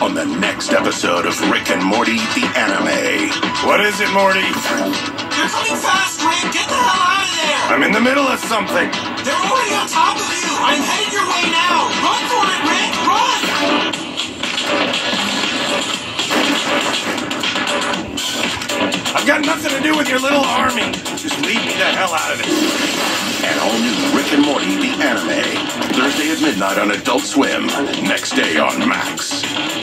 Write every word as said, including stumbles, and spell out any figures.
on the next episode of Rick and Morty, the anime. What is it, Morty? They're coming fast, Rick! Get the hell out of there! I'm in the middle of something. They're already on top of you! I'm headed your way now! Run for it, Rick! Run! I've got nothing to do with your little army. Just leave me the hell out of it. An all-new Rick and Morty, the anime. Thursday at midnight on Adult Swim. Next day on Max.